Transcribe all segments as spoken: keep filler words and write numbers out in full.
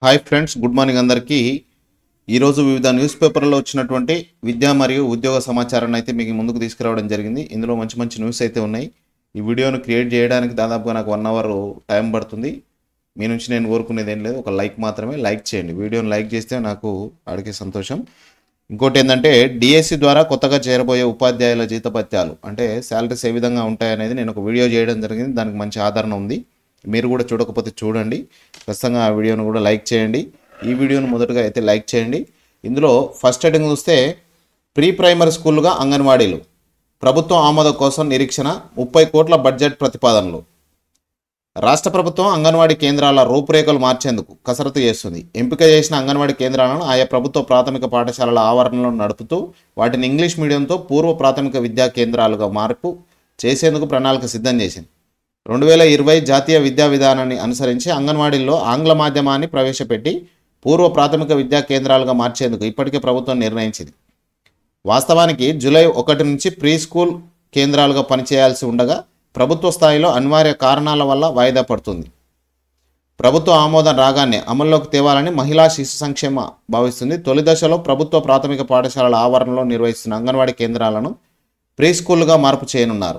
Hi friends, good morning అందరికీ. ఈరోజు వివిధ న్యూస్ పేపర్లో వచ్చినటువంటి విద్యా మరియు ఉద్యోగ సమాచారాన్ని అయితే మీకు ముందుకు తీసుకురావడం జరిగింది. ఇందులో మంచి మంచి న్యూస్ అయితే ఉన్నాయి. ఈ వీడియోను క్రియేట్ చేయడానికి దాదాపుగా నాకు వన్ అవర్ టైం పడుతుంది. మీ నుంచి నేను కోరుకునేది ఏం లేదు, ఒక లైక్ మాత్రమే. లైక్ చేయండి, వీడియోని లైక్ చేస్తే నాకు ఆడికే సంతోషం. ఇంకోటి ఏంటంటే డిఎస్సి ద్వారా కొత్తగా చేరబోయే ఉపాధ్యాయుల జీతభత్యాలు అంటే శాలరీస్ ఏ విధంగా ఉంటాయనేది నేను ఒక వీడియో చేయడం జరిగింది. దానికి మంచి ఆదరణ ఉంది. మీరు కూడా చూడకపోతే చూడండి. ఖచ్చితంగా ఆ వీడియోను కూడా లైక్ చేయండి. ఈ వీడియోను మొదటగా అయితే లైక్ చేయండి. ఇందులో ఫస్ట్ హెడ్డింగ్ చూస్తే ప్రీ ప్రైమరీ స్కూళ్ళుగా అంగన్వాడీలు ప్రభుత్వం ఆమోదం కోసం నిరీక్షణ, ముప్పై కోట్ల బడ్జెట్ ప్రతిపాదనలు. రాష్ట్ర ప్రభుత్వం అంగన్వాడీ కేంద్రాల రూపురేఖలు మార్చేందుకు కసరత్తు చేస్తుంది. ఎంపిక చేసిన అంగన్వాడీ కేంద్రాలను ఆయా ప్రభుత్వ ప్రాథమిక పాఠశాలల ఆవరణలో నడుపుతూ వాటిని ఇంగ్లీష్ మీడియంతో పూర్వ ప్రాథమిక విద్యా కేంద్రాలుగా మార్పు చేసేందుకు ప్రణాళిక సిద్ధం చేసింది. రెండు వేల ఇరవై జాతీయ విద్యా విధానాన్ని అనుసరించి అంగన్వాడీల్లో ఆంగ్ల మాధ్యమాన్ని ప్రవేశపెట్టి పూర్వ ప్రాథమిక విద్యా కేంద్రాలుగా మార్చేందుకు ఇప్పటికే ప్రభుత్వం నిర్ణయించింది. వాస్తవానికి జూలై ఒకటి నుంచి ప్రీ స్కూల్ కేంద్రాలుగా పనిచేయాల్సి ఉండగా ప్రభుత్వ స్థాయిలో అనివార్య కారణాల వల్ల వాయిదా పడుతుంది. ప్రభుత్వ ఆమోదం రాగానే అమల్లోకి తేవాలని మహిళా శిశు సంక్షేమ భావిస్తుంది. తొలి దశలో ప్రభుత్వ ప్రాథమిక పాఠశాలల ఆవరణలో నిర్వహిస్తున్న అంగన్వాడీ కేంద్రాలను ప్రీ స్కూల్గా మార్పు చేయనున్నారు.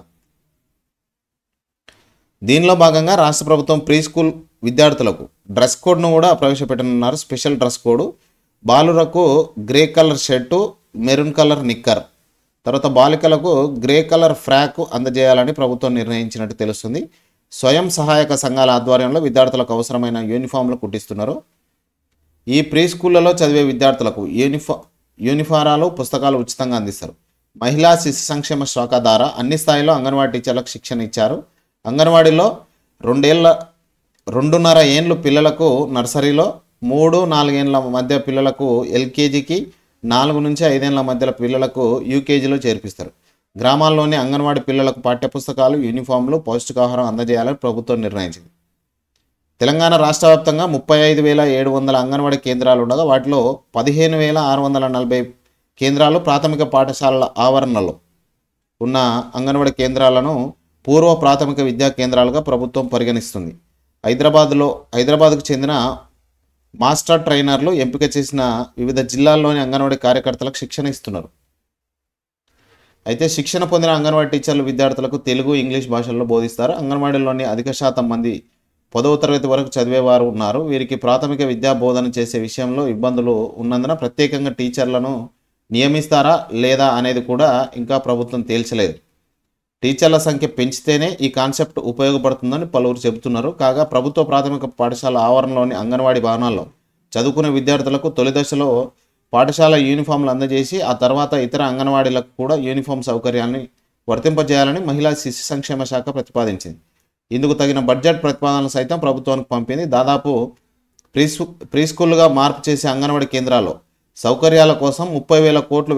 దీనిలో భాగంగా రాష్ట్ర ప్రభుత్వం ప్రీ స్కూల్ విద్యార్థులకు డ్రెస్ కోడ్ను కూడా ప్రవేశపెట్టనున్నారు. Special dress code. బాలురకు grey colour shirt, maroon colour నిక్కర్, తర్వాత బాలికలకు గ్రే కలర్ ఫ్రాక్ అందజేయాలని ప్రభుత్వం నిర్ణయించినట్టు తెలుస్తుంది. స్వయం సహాయక సంఘాల ఆధ్వర్యంలో విద్యార్థులకు అవసరమైన యూనిఫామ్లు కుట్టిస్తున్నారు. ఈ ప్రీ స్కూళ్లలో చదివే విద్యార్థులకు యూనిఫా యూనిఫారాలు పుస్తకాలు ఉచితంగా అందిస్తారు. మహిళా శిశు సంక్షేమ శాఖ ద్వారా అన్ని స్థాయిలో అంగన్వాడీ టీచర్లకు శిక్షణ ఇచ్చారు. అంగన్వాడీలో రెండేళ్ల రెండున్నర ఏండ్లు పిల్లలకు నర్సరీలో, మూడు నాలుగేళ్ల మధ్య పిల్లలకు ఎల్కేజీకి, నాలుగు నుంచి ఐదేళ్ల మధ్యల పిల్లలకు యూకేజీలో చేర్పిస్తారు. గ్రామాల్లోని అంగన్వాడీ పిల్లలకు పాఠ్యపుస్తకాలు, యూనిఫామ్లు, పౌష్టికాహారం అందజేయాలని ప్రభుత్వం నిర్ణయించింది. తెలంగాణ రాష్ట్ర వ్యాప్తంగా ముప్పై ఐదు వేల ఏడు వందల అంగన్వాడీ కేంద్రాలు ఉండగా వాటిలో పదిహేను వేల ఆరు వందల నలభై కేంద్రాలు ప్రాథమిక పాఠశాలల ఆవరణలో ఉన్న అంగన్వాడీ కేంద్రాలను పూర్వ ప్రాథమిక విద్యా కేంద్రాలుగా ప్రభుత్వం పరిగణిస్తుంది. హైదరాబాద్లో హైదరాబాద్కు చెందిన మాస్టర్ ట్రైనర్లు ఎంపిక చేసిన వివిధ జిల్లాల్లోని అంగన్వాడీ కార్యకర్తలకు శిక్షణ ఇస్తున్నారు. అయితే శిక్షణ పొందిన అంగన్వాడీ టీచర్లు విద్యార్థులకు తెలుగు, ఇంగ్లీష్ భాషల్లో బోధిస్తారు. అంగన్వాడీలోని అధిక శాతం మంది పదవ తరగతి వరకు చదివేవారు ఉన్నారు. వీరికి ప్రాథమిక విద్యా బోధన చేసే విషయంలో ఇబ్బందులు ఉన్నందున ప్రత్యేకంగా టీచర్లను నియమిస్తారా లేదా అనేది కూడా ఇంకా ప్రభుత్వం తేల్చలేదు. టీచర్ల సంఖ్య పెంచితేనే ఈ కాన్సెప్ట్ ఉపయోగపడుతుందని పలువురు చెబుతున్నారు. కాగా ప్రభుత్వ ప్రాథమిక పాఠశాల ఆవరణలోని అంగన్వాడీ భవనాల్లో చదువుకునే విద్యార్థులకు తొలి దశలో పాఠశాల యూనిఫామ్లు అందజేసి ఆ తర్వాత ఇతర అంగన్వాడీలకు కూడా యూనిఫామ్ సౌకర్యాన్ని వర్తింపజేయాలని మహిళా శిశు సంక్షేమ శాఖ ప్రతిపాదించింది. ఇందుకు తగిన బడ్జెట్ ప్రతిపాదనలు సైతం ప్రభుత్వానికి పంపింది. దాదాపు ప్రీ ప్రీ స్కూల్గా మార్పు చేసే అంగన్వాడీ కేంద్రాల్లో సౌకర్యాల కోసం ముప్పై వేల కోట్లు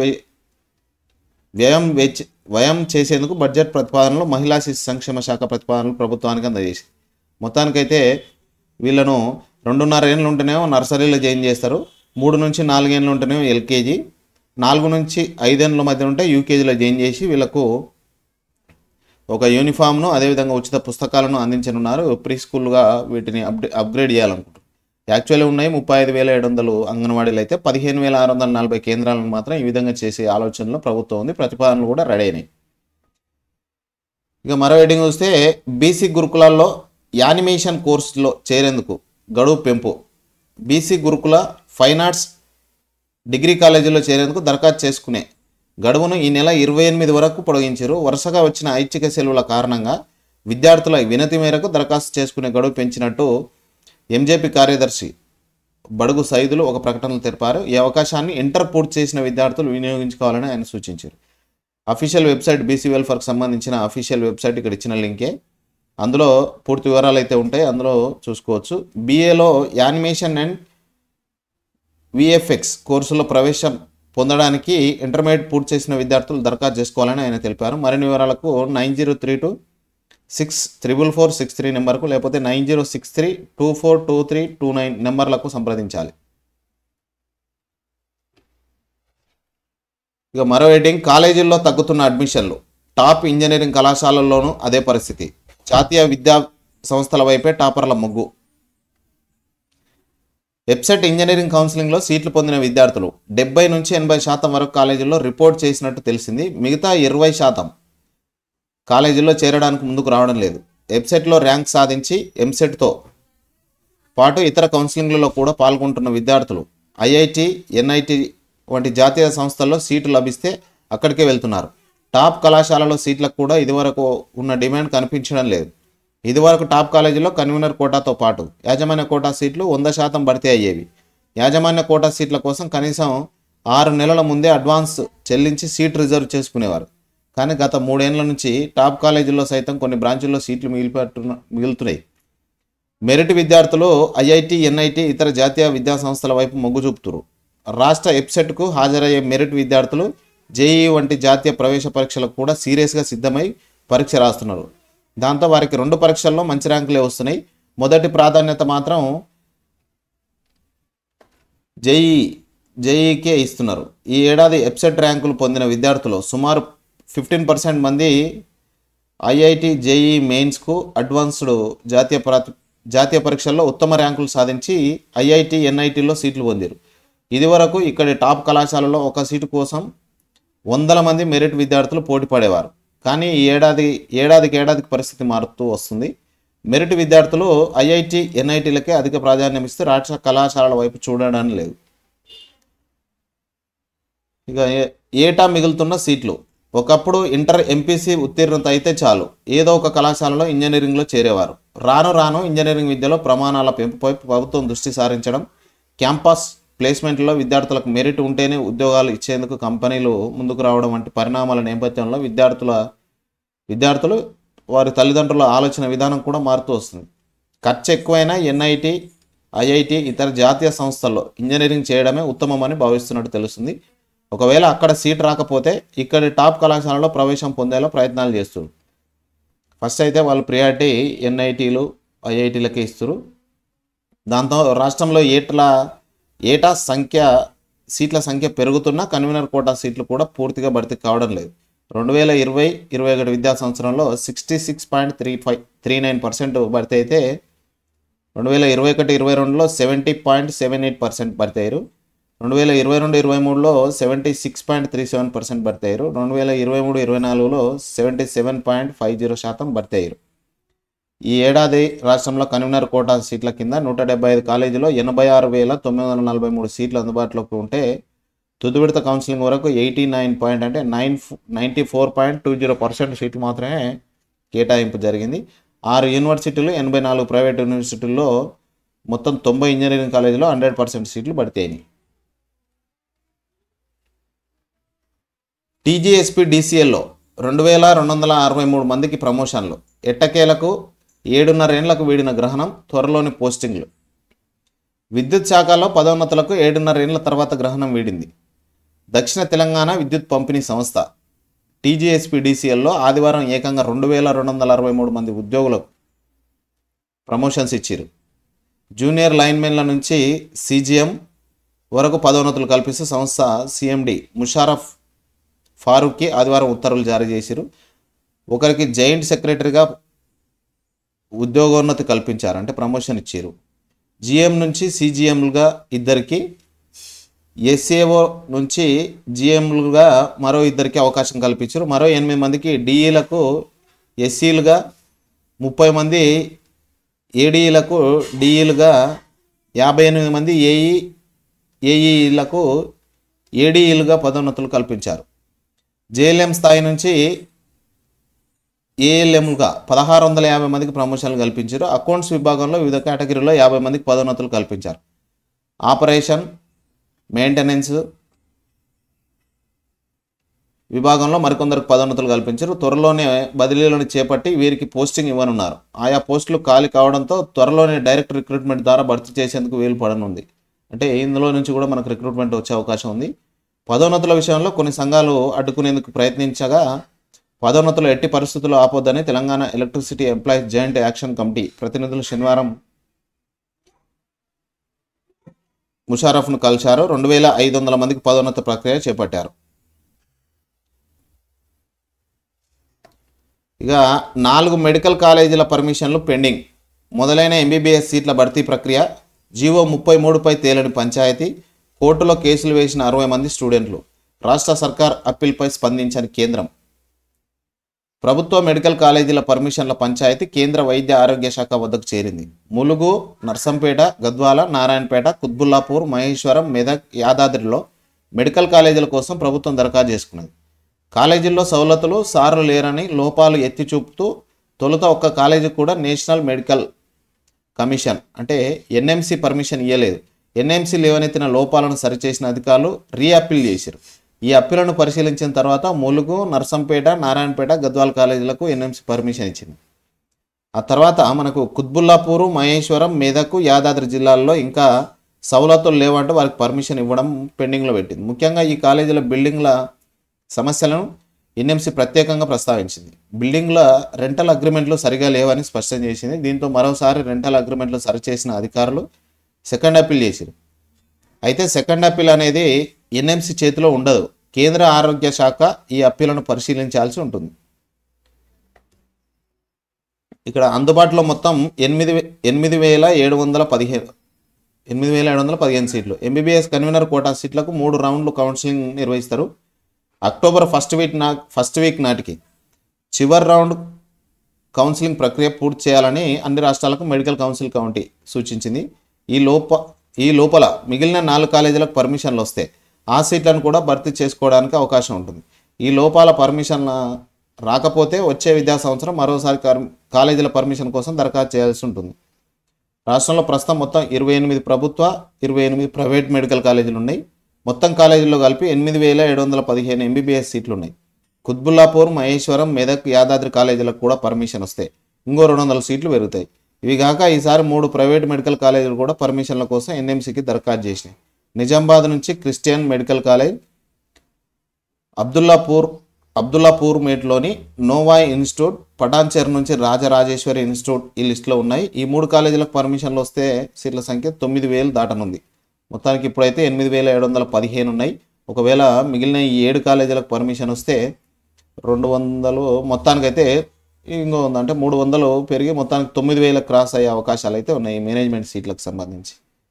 వ్యయం వెచ్చి వ్యయం చేసేందుకు బడ్జెట్ ప్రతిపాదనలు మహిళా శిశు సంక్షేమ శాఖ ప్రతిపాదనలు ప్రభుత్వానికి అందజేసింది. మొత్తానికైతే వీళ్ళను రెండున్నర ఏళ్ళు ఉంటేనేమో నర్సరీలో జాయిన్ చేస్తారు, మూడు నుంచి నాలుగేళ్ళు ఉంటేనేమో ఎల్కేజీ, నాలుగు నుంచి ఐదేళ్ళ మధ్య ఉంటే యూకేజీలో జాయిన్ చేసి వీళ్ళకు ఒక యూనిఫామ్ను అదేవిధంగా ఉచిత పుస్తకాలను అందించనున్నారు. ప్రీ స్కూల్గా వీటిని అప్డే అప్గ్రేడ్ చేయాలనుకుంటున్నారు. యాక్చువల్లీ ఉన్నాయి ముప్పై ఐదు వేల ఏడు వందలు అంగన్వాడీలు, అయితే పదిహేను వేల ఆరు వందల నలభై కేంద్రాలను మాత్రం ఈ విధంగా చేసే ఆలోచనలో ప్రభుత్వం ఉంది. ప్రతిపాదనలు కూడా రెడీ అయినాయి. ఇక మరో హెడ్డింగ్ చూస్తే బీసీ గురుకులాల్లో యానిమేషన్ కోర్సులో చేరేందుకు గడువు పెంపు. బీసీ గురుకుల ఫైన్ ఆర్ట్స్ డిగ్రీ కాలేజీలో చేరేందుకు దరఖాస్తు చేసుకునే గడువును ఈ నెల ఇరవై ఎనిమిది వరకు పొడిగించారు. వరుసగా వచ్చిన ఐచ్ఛిక సెలవుల కారణంగా విద్యార్థుల వినతి మేరకు దరఖాస్తు చేసుకునే గడువు పెంచినట్టు ఎంజేపీ కార్యదర్శి బడుగు సైదులు ఒక ప్రకటనలో తెలిపారు. ఈ అవకాశాన్ని ఇంటర్ పూర్తి చేసిన విద్యార్థులు వినియోగించుకోవాలని ఆయన సూచించారు. అఫీషియల్ వెబ్సైట్ బీసీ వెల్ఫేర్కి సంబంధించిన అఫీషియల్ వెబ్సైట్ ఇక్కడ ఇచ్చిన లింకే. అందులో పూర్తి వివరాలు అయితే ఉంటాయి, అందులో చూసుకోవచ్చు. బీఏలో యానిమేషన్ అండ్ విఎఫ్ఎక్స్ కోర్సులో ప్రవేశం పొందడానికి ఇంటర్మీడియట్ పూర్తి చేసిన విద్యార్థులు దరఖాస్తు చేసుకోవాలని ఆయన తెలిపారు. మరిన్ని వివరాలకు nine zero three two six triple four six three నెంబర్కు లేకపోతే nine zero six three two four two three two nine నెంబర్లకు సంప్రదించాలి. ఇక మరో హెడ్డింగ్ కాలేజీల్లో తగ్గుతున్న అడ్మిషన్లు. టాప్ ఇంజనీరింగ్ కళాశాలల్లోనూ అదే పరిస్థితి. జాతీయ విద్యా సంస్థల వైపే టాపర్ల మొగ్గు. వెబ్సైట్ ఇంజనీరింగ్ కౌన్సిలింగ్లో సీట్లు పొందిన విద్యార్థులు డెబ్బై నుంచి ఎనభై శాతం వరకు కాలేజీల్లో రిపోర్ట్ చేసినట్టు తెలిసింది. మిగతా ఇరవై శాతం కాలేజీల్లో చేరడానికి ముందుకు రావడం లేదు. వెబ్సైట్లో ర్యాంక్ సాధించి ఎంసెట్తో పాటు ఇతర కౌన్సిలింగ్లలో కూడా పాల్గొంటున్న విద్యార్థులు ఐఐటి, ఎన్ఐటి వంటి జాతీయ సంస్థల్లో సీటు లభిస్తే అక్కడికే వెళ్తున్నారు. టాప్ కళాశాలలో సీట్లకు కూడా ఇదివరకు ఉన్న డిమాండ్ కనిపించడం లేదు. ఇదివరకు టాప్ కాలేజీలో కన్వీనర్ కోటాతో పాటు యాజమాన్య కోటా సీట్లు వంద శాతం భర్తీ అయ్యేవి. యాజమాన్య కోటా సీట్ల కోసం కనీసం ఆరు నెలల ముందే అడ్వాన్స్ చెల్లించి సీట్ రిజర్వ్ చేసుకునేవారు. కానీ గత మూడేళ్ల నుంచి టాప్ కాలేజీల్లో సైతం కొన్ని బ్రాంచుల్లో సీట్లు మిగిలిపెట్టున్న మిగులుతున్నాయి. మెరిట్ విద్యార్థులు ఐఐటి, ఎన్ఐటి, ఇతర జాతీయ విద్యా సంస్థల వైపు మొగ్గు చూపుతున్నారు. రాష్ట్ర వెబ్సైట్కు హాజరయ్యే మెరిట్ విద్యార్థులు జేఈఈ వంటి జాతీయ ప్రవేశ పరీక్షలకు కూడా సీరియస్గా సిద్ధమై పరీక్ష రాస్తున్నారు. దాంతో వారికి రెండు పరీక్షల్లో మంచి ర్యాంకులే వస్తున్నాయి. మొదటి ప్రాధాన్యత మాత్రం జేఈఈ జేఈఈకే ఇస్తున్నారు. ఈ ఏడాది వెబ్సైట్ ర్యాంకులు పొందిన విద్యార్థులు సుమారు ఫిఫ్టీన్ పర్సెంట్ మంది ఐఐటి, జేఈఈ మెయిన్స్కు అడ్వాన్స్డ్ జాతీయ ప్రా జాతీయ పరీక్షల్లో ఉత్తమ ర్యాంకులు సాధించి ఐఐటి, ఎన్ఐటీలో సీట్లు పొందారు. ఇదివరకు ఇక్కడి టాప్ కళాశాలలో ఒక సీటు కోసం వందల మంది మెరిట్ విద్యార్థులు పోటీ పడేవారు. కానీ ఈ ఏడాది ఏడాదికి ఏడాదికి పరిస్థితి మారుతూ వస్తుంది. మెరిట్ విద్యార్థులు ఐఐటి, ఎన్ఐటీలకే అధిక ప్రాధాన్యం ఇస్తూ రాష్ట్ర కళాశాలల వైపు చూడడం లేదు. ఇక ఏటా మిగులుతున్న సీట్లు. ఒకప్పుడు ఇంటర్ ఎంపీసీ ఉత్తీర్ణత అయితే చాలు ఏదో ఒక కళాశాలలో ఇంజనీరింగ్లో చేరేవారు. రాను రాను ఇంజనీరింగ్ విద్యలో ప్రమాణాల పెంపుపై ప్రభుత్వం దృష్టి సారించడం, క్యాంపస్ ప్లేస్మెంట్లో విద్యార్థులకు మెరిట్ ఉంటేనే ఉద్యోగాలు ఇచ్చేందుకు కంపెనీలు ముందుకు రావడం వంటి పరిణామాల నేపథ్యంలో విద్యార్థుల విద్యార్థులు వారి తల్లిదండ్రుల ఆలోచన విధానం కూడా మారుతూ వస్తుంది. ఖర్చు ఎక్కువైనా ఎన్ఐటి, ఐఐటి, ఇతర జాతీయ సంస్థల్లో ఇంజనీరింగ్ చేయడమే ఉత్తమమని భావిస్తున్నట్టు తెలుస్తుంది. ఒకవేళ అక్కడ సీట్ రాకపోతే ఇక్కడి టాప్ కళాశాలలో ప్రవేశం పొందేలా ప్రయత్నాలు చేస్తారు. ఫస్ట్ అయితే వాళ్ళు ప్రియారిటీ ఎన్ఐటీలు, ఐఐటీలకే ఇస్తారు. దాంతో రాష్ట్రంలో ఏట్ల ఏటా సంఖ్య సీట్ల సంఖ్య పెరుగుతున్నా కన్వీనర్ కోటా సీట్లు కూడా పూర్తిగా భర్తీ కావడం లేదు. రెండు వేల ఇరవై ఇరవై ఒకటి విద్యా సంవత్సరంలో sixty six point three five three nine percent భర్తీ అయితే రెండు వేల ఇరవై ఒకటి ఇరవై రెండులో seventy point seven eight percent భర్తీ అయ్యారు. రెండు వేల ఇరవై రెండు ఇరవై మూడులో seventy six point three seven percent భర్తీ అయ్యారు. రెండు వేల ఇరవై మూడు ఇరవై నాలుగులో seventy seven point five zero శాతం భర్తీ అయ్యారు. ఈ ఏడాది రాష్ట్రంలో కన్వీనర్ కోటా సీట్ల కింద నూట డెబ్బై ఐదు కాలేజీలో ఎనభై ఆరు వేల తొమ్మిది వందల నలభై మూడు సీట్లు అందుబాటులోకి ఉంటే తుది విడత కౌన్సిలింగ్ వరకు ఎయిటీ నైన్ పాయింట్ అంటే nine ninety four point two zero percent సీట్లు మాత్రమే కేటాయింపు జరిగింది. ఆరు యూనివర్సిటీలు, ఎనభై నాలుగు ప్రైవేట్ యూనివర్సిటీల్లో మొత్తం తొంభై ఇంజనీరింగ్ కాలేజీలో హండ్రెడ్ పర్సెంట్ సీట్లు భర్తీ అయినాయి. టీజీఎస్పీ డీసీఎల్లో రెండు వేల రెండు వందల అరవై మూడు మందికి ప్రమోషన్లు. ఎట్టకేలకు ఏడున్నరేండ్లకు వీడిన గ్రహణం, త్వరలోని పోస్టింగ్లు. విద్యుత్ శాఖలో పదోన్నతులకు ఏడున్నరేండ్ల తర్వాత గ్రహణం వీడింది. దక్షిణ తెలంగాణ విద్యుత్ పంపిణీ సంస్థ టీజీఎస్పీ డీసీఎల్లో ఆదివారం ఏకంగా రెండు వేల రెండు వందల అరవై మూడు మంది ఉద్యోగులకు ప్రమోషన్స్ ఇచ్చారు. జూనియర్ లైన్మెన్ల నుంచి సీజీఎం వరకు పదోన్నతులు కల్పిస్తూ సంస్థ సీఎండి ముషారఫ్ ఫారూక్కి ఆదివారం ఉత్తర్వులు జారీ చేశారు. ఒకరికి జాయింట్ సెక్రటరీగా ఉద్యోగోన్నతి కల్పించారు, అంటే ప్రమోషన్ ఇచ్చారు. జిఎం నుంచి సీజీఎంలుగా ఇద్దరికి, ఎస్ఏఓ నుంచి జిఎంలుగా మరో ఇద్దరికి అవకాశం కల్పించారు. మరో ఎనిమిది మందికి డిఈలకు ఎస్సీలుగా, ముప్పై మంది ఏడీలకు డిఈలుగా, యాభై ఎనిమిది మంది ఏఈ ఏఈలకు ఏడీఈలుగా పదోన్నతులు కల్పించారు. జేఎల్ఎం స్థాయి నుంచి ఏఎల్ఎంలుగా పదహారు వందల యాభై మందికి ప్రమోషన్లు కల్పించారు. అకౌంట్స్ విభాగంలో వివిధ కేటగిరీలో యాభై మందికి పదోన్నతులు కల్పించారు. ఆపరేషన్, మెయింటెనెన్స్ విభాగంలో మరికొందరికి పదోన్నతులు కల్పించారు. త్వరలోనే బదిలీలను చేపట్టి వీరికి పోస్టింగ్ ఇవ్వనున్నారు. ఆయా పోస్టులు ఖాళీ కావడంతో త్వరలోనే డైరెక్ట్ రిక్రూట్మెంట్ ద్వారా భర్తీ చేసేందుకు వీలు పడనుంది. అంటే ఇందులో నుంచి కూడా మనకు రిక్రూట్మెంట్ వచ్చే అవకాశం ఉంది. పదోన్నతుల విషయంలో కొన్ని సంఘాలు అడ్డుకునేందుకు ప్రయత్నించగా పదోన్నతులు ఎట్టి పరిస్థితుల్లో ఆపొద్దని Telangana electricity employees joint action committee ప్రతినిధులు శనివారం ముషారఫ్ను కలిశారు. రెండు వేల ఐదు వందల మందికి పదోన్నత ప్రక్రియ చేపట్టారు. ఇక నాలుగు మెడికల్ కాలేజీల పర్మిషన్లు పెండింగ్. మొదలైన ఎంబీబీఎస్ సీట్ల భర్తీ ప్రక్రియ జీవో ముప్పై మూడుపై తేలని పంచాయతీ, కోర్టులో కేసులు వేసిన అరవై మంది స్టూడెంట్లు, రాష్ట్ర సర్కార్ అప్పీల్పై స్పందించని కేంద్రం. ప్రభుత్వ మెడికల్ కాలేజీల పర్మిషన్ల పంచాయతీ కేంద్ర వైద్య ఆరోగ్య శాఖ వద్దకు చేరింది. ములుగు, నర్సంపేట, గద్వాల, నారాయణపేట, కుత్బుల్లాపూర్, మహేశ్వరం, మెదక్, యాదాద్రిలో మెడికల్ కాలేజీల కోసం ప్రభుత్వం దరఖాస్తు చేసుకున్నది. కాలేజీల్లో సవలతులు, సార్లు లేరని లోపాలు ఎత్తి చూపుతూ తొలుత ఒక్క కాలేజీ కూడా నేషనల్ మెడికల్ కమిషన్ అంటే ఎన్ఎంసీ పర్మిషన్ ఇవ్వలేదు. ఎన్ఎంసీ లేవనెత్తిన లోపాలను సరిచేసిన అధికారులు రీ అప్పీల్ చేశారు. ఈ అప్పీలను పరిశీలించిన తర్వాత ములుగు, నర్సంపేట, నారాయణపేట, గద్వాల కాలేజీలకు ఎన్ఎంసీ పర్మిషన్ ఇచ్చింది. ఆ తర్వాత మనకు కుత్బుల్లాపూరు, మహేశ్వరం, మెదక్, యాదాద్రి జిల్లాల్లో ఇంకా సవలతులు లేవంటూ వారికి పర్మిషన్ ఇవ్వడం పెండింగ్లో పెట్టింది. ముఖ్యంగా ఈ కాలేజీల బిల్డింగ్ల సమస్యలను ఎన్ఎంసీ ప్రత్యేకంగా ప్రస్తావించింది. బిల్డింగ్ల రెంటల్ అగ్రిమెంట్లు సరిగా లేవని స్పష్టం చేసింది. దీంతో మరోసారి రెంటల్ అగ్రిమెంట్లు సరిచేసిన అధికారులు సెకండ్ అప్పీల్ చేశారు. అయితే సెకండ్ అప్పీల్ అనేది ఎన్ఎంసీ చేతిలో ఉండదు. కేంద్ర ఆరోగ్య శాఖ ఈ అప్పీలను పరిశీలించాల్సి ఉంటుంది. ఇక్కడ అందుబాటులో మొత్తం ఎనిమిది ఎనిమిది వేల ఏడు వందల పదిహేను ఎనిమిది వేల ఏడు వందల పదిహేను సీట్లు. ఎంబీబీఎస్ కన్వీనర్ కోటా సీట్లకు మూడు రౌండ్లు కౌన్సిలింగ్ నిర్వహిస్తారు. అక్టోబర్ ఫస్ట్ వీక్ నా ఫస్ట్ వీక్ నాటికి చివరి రౌండ్ కౌన్సిలింగ్ ప్రక్రియ పూర్తి చేయాలని అన్ని రాష్ట్రాలకు మెడికల్ కౌన్సిల్ కమిటీ సూచించింది. ఈ లోప ఈ లోపల మిగిలిన నాలుగు కాలేజీలకు పర్మిషన్లు వస్తే ఆ సీట్లను కూడా భర్తీ చేసుకోవడానికి అవకాశం ఉంటుంది. ఈ లోపాల పర్మిషన్ రాకపోతే వచ్చే విద్యా సంవత్సరం మరోసారి కాలేజీల పర్మిషన్ కోసం దరఖాస్తు చేయాల్సి ఉంటుంది. రాష్ట్రంలో ప్రస్తుతం మొత్తం ఇరవై ఎనిమిది ప్రభుత్వ, ఇరవై ఎనిమిది ప్రైవేట్ మెడికల్ కాలేజీలు ఉన్నాయి. మొత్తం కాలేజీల్లో కలిపి ఎనిమిది వేల ఏడు వందల పదిహేను ఎంబీబీఎస్ సీట్లు ఉన్నాయి. కుత్బుల్లాపూర్, మహేశ్వరం, మెదక్, యాదాద్రి కాలేజీలకు కూడా పర్మిషన్ వస్తాయి. ఇంకో రెండు వందల సీట్లు పెరుగుతాయి. ఇవి కాక ఈసారి మూడు ప్రైవేట్ మెడికల్ కాలేజీలు కూడా పర్మిషన్ల కోసం ఎన్ఎంసీకి దరఖాస్తు చేసినాయి. నిజామాబాద్ నుంచి Christian medical college, Abdullapur Abdullapur మేట్లోని నోవాయ్ ఇన్స్టిట్యూట్, పటాన్చెరు నుంచి రాజరాజేశ్వరి ఇన్స్టిట్యూట్ ఈ లిస్టులో ఉన్నాయి. ఈ మూడు కాలేజీలకు పర్మిషన్లు వస్తే సీట్ల సంఖ్య తొమ్మిది వేలు దాటనుంది. మొత్తానికి ఇప్పుడైతే ఎనిమిది వేల ఏడు వందల పదిహేను ఉన్నాయి. ఒకవేళ మిగిలిన ఈ ఏడు కాలేజీలకు పర్మిషన్ వస్తే రెండు వందలు మొత్తానికైతే ఇంకో ఉందంటే మూడు వందలు పెరిగి మొత్తానికి తొమ్మిది వేల క్రాస్ అయ్యే అవకాశాలు అయితే ఉన్నాయి మేనేజ్మెంట్ సీట్లకు సంబంధించి.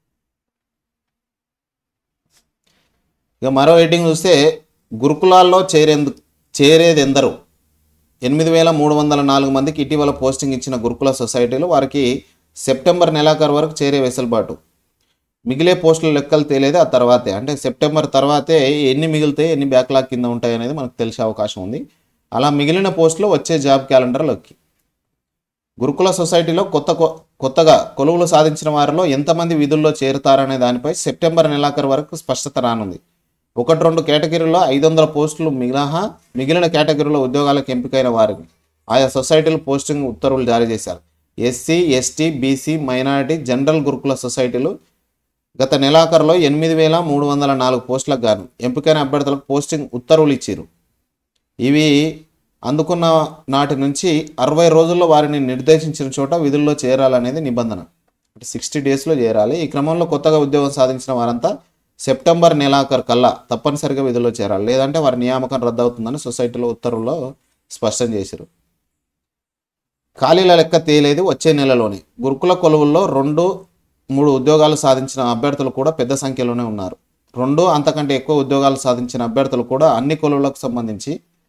ఇక మరో హెడ్డింగ్ చూస్తే గురుకులాల్లో చేరేందు చేరేదెందరు ఎనిమిది వేల మూడు వందల నాలుగు మందికి ఇటీవల పోస్టింగ్ ఇచ్చిన గురుకుల సొసైటీలు వారికి సెప్టెంబర్ నెలాఖరు వరకు చేరే వెసులుబాటు. మిగిలే పోస్టుల లెక్కలు తేలేదే ఆ తర్వాతే, అంటే సెప్టెంబర్ తర్వాతే ఎన్ని మిగిలితే ఎన్ని బ్యాక్లాగ్ కింద ఉంటాయి అనేది మనకు తెలిసే అవకాశం ఉంది. అలా మిగిలిన పోస్టులు వచ్చే జాబ్ క్యాలెండర్లోకి. గురుకుల సొసైటీలో కొత్త కొత్తగా కొలువులు సాధించిన వారిలో ఎంతమంది విధుల్లో చేరుతారనే దానిపై సెప్టెంబర్ నెలాఖరు వరకు స్పష్టత రానుంది. ఒకటి రెండు కేటగిరీలో ఐదు వందల పోస్టులు మినహా మిగిలిన కేటగిరీలో ఉద్యోగాలకు ఎంపికైన వారికి ఆయా సొసైటీలు పోస్టింగ్ ఉత్తర్వులు జారీ చేశారు. SC, ST, BC, minority, general గురుకుల సొసైటీలు గత నెలాఖరులో ఎనిమిది వేల మూడు వందల నాలుగు పోస్టులకు గాను ఎంపికైన అభ్యర్థులకు పోస్టింగ్ ఉత్తర్వులు ఇచ్చారు. ఇవి అందుకున్న నాటి నుంచి అరవై రోజుల్లో వారిని నిర్దేశించిన చోట విధుల్లో చేరాలనేది నిబంధన. అంటే సిక్స్టీ డేస్లో చేరాలి. ఈ క్రమంలో కొత్తగా ఉద్యోగం సాధించిన వారంతా సెప్టెంబర్ నెలాఖరు కల్లా తప్పనిసరిగా విధుల్లో చేరాలి, లేదంటే వారి నియామకం రద్దవుతుందని సొసైటీలో ఉత్తర్వుల్లో స్పష్టం చేశారు. ఖాళీల లెక్క తేలేది వచ్చే నెలలోనే. గురుకుల కొలువుల్లో రెండు మూడు ఉద్యోగాలు సాధించిన అభ్యర్థులు కూడా పెద్ద సంఖ్యలోనే ఉన్నారు. రెండు అంతకంటే ఎక్కువ ఉద్యోగాలు సాధించిన అభ్యర్థులు కూడా అన్ని కొలువులకు సంబంధించి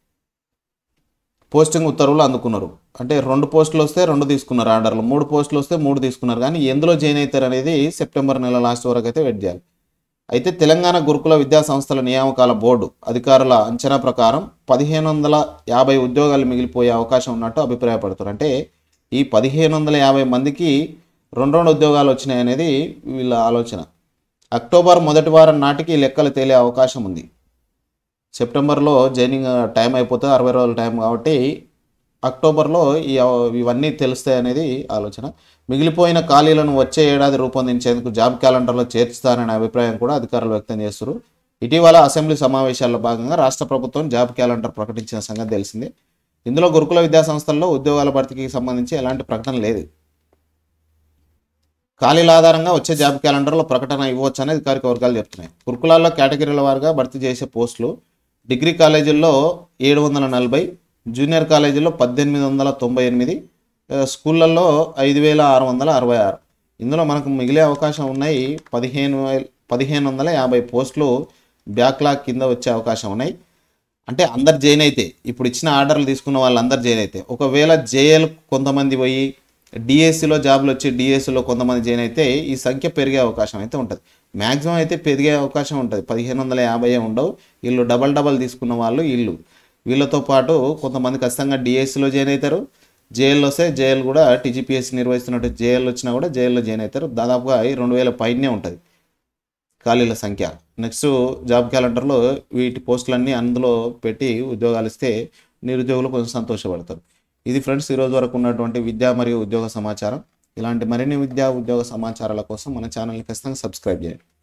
పోస్టింగ్ ఉత్తర్వులు అందుకున్నారు. అంటే రెండు పోస్టులు వస్తే రెండు తీసుకున్నారు ఆర్డర్లు, మూడు పోస్టులు వస్తే మూడు తీసుకున్నారు. కానీ ఎందులో జాయిన్ అవుతారు అనేది సెప్టెంబర్ నెల లాస్ట్ వరకు అయితే వెయిట్ చేయాలి. అయితే తెలంగాణ గురుకుల విద్యా సంస్థల నియామకాల బోర్డు అధికారుల అంచనా ప్రకారం పదిహేను వందల యాభై ఉద్యోగాలు మిగిలిపోయే అవకాశం ఉన్నట్టు అభిప్రాయపడుతున్నారు. అంటే ఈ పదిహేను వందల యాభై మందికి రెండు రెండు ఉద్యోగాలు వచ్చినాయి అనేది వీళ్ళ ఆలోచన. అక్టోబర్ మొదటి వారం నాటికి లెక్కలు తేలే అవకాశం ఉంది. సెప్టెంబర్లో జాయినింగ్ టైం అయిపోతుంది, అరవై రోజుల టైం కాబట్టి అక్టోబర్లో ఈ ఇవన్నీ తెలుస్తాయి అనేది ఆలోచన. మిగిలిపోయిన ఖాళీలను వచ్చే ఏడాది రూపొందించేందుకు జాబ్ క్యాలెండర్లో చేర్చుతారనే అభిప్రాయం కూడా అధికారులు వ్యక్తం చేస్తారు. ఇటీవల అసెంబ్లీ సమావేశాల్లో భాగంగా రాష్ట్ర ప్రభుత్వం జాబ్ క్యాలెండర్ ప్రకటించిన సంగతి తెలిసిందే. ఇందులో గురుకుల విద్యా సంస్థల్లో ఉద్యోగాల భర్తీకి సంబంధించి ఎలాంటి ప్రకటన లేదు. ఖాళీల ఆధారంగా వచ్చే జాబ్ క్యాలెండర్లో ప్రకటన ఇవ్వచ్చు అని అధికారిక వర్గాలు చెప్తున్నాయి. గురుకులాల్లో కేటగిరీల వారుగా భర్తీ చేసే పోస్టులు డిగ్రీ కాలేజీల్లో ఏడు వందల నలభై, జూనియర్ కాలేజీల్లో పద్దెనిమిది వందల తొంభై ఎనిమిది, స్కూళ్ళల్లో ఐదు వేల ఆరు వందల అరవై ఆరు. ఇందులో మనకు మిగిలే అవకాశం ఉన్నాయి పదిహేను వేల పదిహేను వందల యాభై పోస్టులు బ్యాక్లాగ్ కింద వచ్చే అవకాశం ఉన్నాయి. అంటే అందరు జాయిన్ అయితే, ఇప్పుడు ఇచ్చిన ఆర్డర్లు తీసుకున్న వాళ్ళందరూ జాయిన్ అయితే, ఒకవేళ జేఎల్ కొంతమంది పోయి డిఎస్సిలో జాబ్లు వచ్చి డిఎస్సిలో కొంతమంది జాయిన్ అయితే ఈ సంఖ్య పెరిగే అవకాశం అయితే ఉంటుంది. మ్యాక్సిమం అయితే పెరిగే అవకాశం ఉంటుంది. పదిహేను వందల యాభై ఉండవు. వీళ్ళు డబల్ డబల్ తీసుకున్న వాళ్ళు వీళ్ళు వీళ్ళతో పాటు కొంతమంది ఖచ్చితంగా డిఎస్సిలో జాయిన్ అవుతారు. జేఎల్ వస్తే జేఎల్ కూడా టీజీపీఎస్సీ నిర్వహిస్తున్నట్టు జేఎల్ వచ్చినా కూడా జేఎల్లో జాయిన్ అవుతారు. దాదాపుగా రెండు వేల పైనే ఉంటుంది ఖాళీల సంఖ్య. నెక్స్ట్ జాబ్ క్యాలెండర్లో వీటి పోస్టులన్నీ అందులో పెట్టి ఉద్యోగాలు ఇస్తే నిరుద్యోగులు కొంచెం సంతోషపడతారు. ఇది ఫ్రెండ్స్ ఈరోజు వరకు ఉన్నటువంటి విద్యా మరియు ఉద్యోగ సమాచారం. ఇలాంటి మరిన్ని విద్యా ఉద్యోగ సమాచారాల కోసం మన ఛానల్ని ఖచ్చితంగా సబ్స్క్రైబ్ చేయండి.